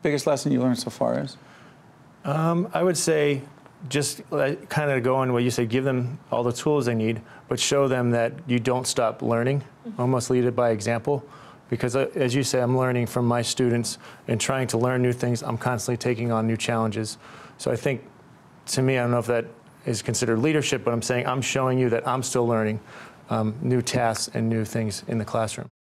biggest lesson you learned so far is? I would say just kind of go on what you said, give them all the tools they need, but show them that you don't stop learning, almost lead it by example. Because as you say, I'm learning from my students and trying to learn new things. I'm constantly taking on new challenges. So I think, to me, I don't know if that is considered leadership, but I'm saying I'm showing you that I'm still learning new tasks and new things in the classroom.